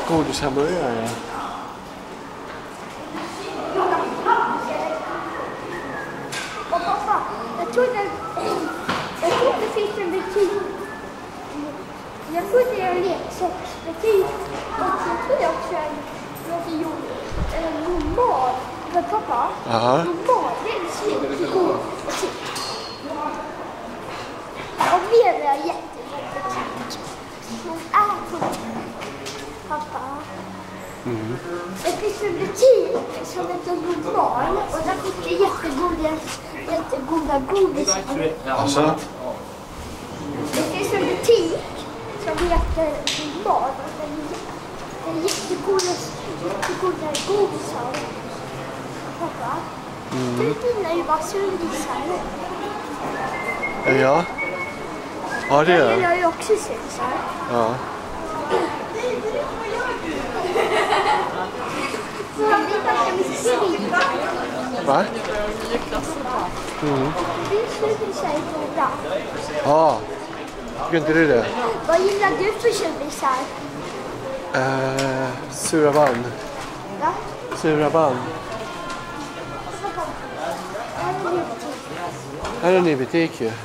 Godishamburgare, ja. Och pappa, jag trodde det finns en butik. Jag trodde det var en leksaksbutik. Och jag trodde också en normal. Men pappa, normal, det är en svingod butik. Och mer är jättebra butik. Men pappa. Det finns en butik som heter normal. Och där finns det jättegoda godisar. Alltså? Det finns en butik som heter normal. Det är jättegoda godisar. Pappa, du gillar ju bara surdisar. Ja. Ja, det Jag är gillar ju också surdisar. Ja. Va? Ja, tycker inte du det? Vad gillar du för tjurrisar? Sura band. Va? Sura band. Här är en ny butik ju.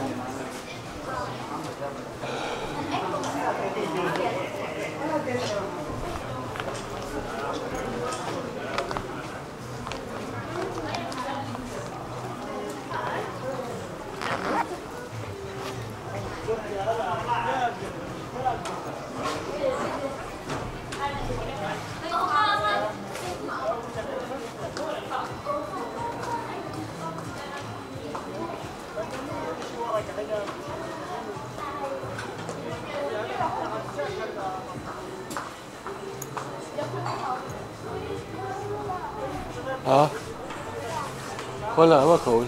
Ja. Kolla, det var cool.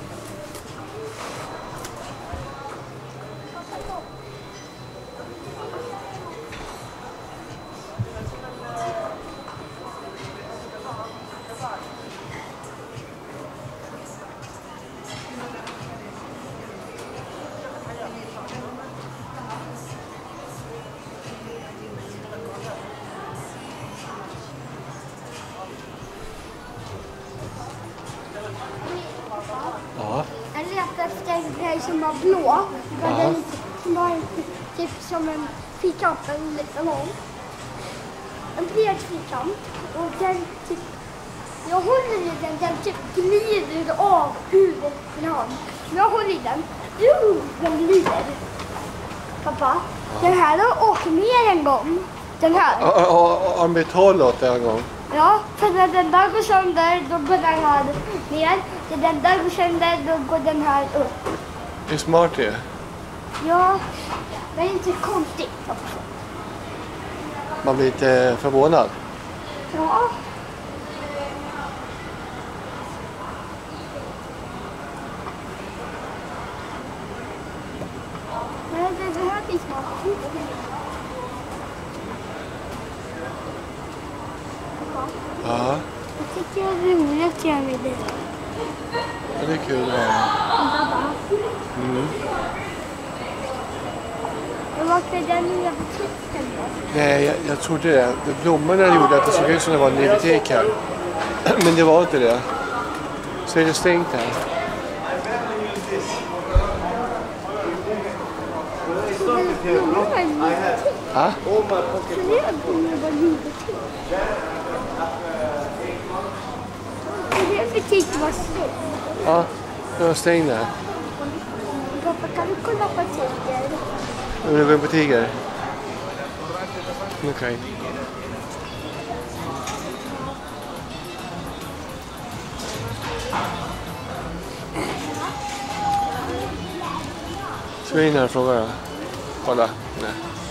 Ja. Jag letar efter en grej som var blå. Som var typ som en fyrkant, en liten lång. En bred fyrkant. Och den typ, jag håller i den typ glider av ur min hand. Jag håller i den. Den glider. Pappa, den här har åkt ner en gång. Den här. Har de betalat åt det en gång? Ja, för när den där går sönder, då går den här ner. När den där går sönder, då går den här upp. Det är smart det. Ja, det är inte konstigt också. Man blir lite förvånad. Ja. Men det här finns smart. Ja. Jag tycker det är roligt att göra med det. Ja, det är kul. Och varför är den nya butiken då? Nej, jag trodde det. Blommorna gjorde att det såg ut som det var en ny butik här. Men det var inte det. Så är det stängt här. Blommorna var en ny butik. Ja? Så det är blommorna var en ny butik. Det är en butik som var stängd. Ja, det var stängd här. Pappa, kan du kolla på butiker? Vill du gå in på butiker? Okej. Ska vi in här och fråga då? Kolla. Nej.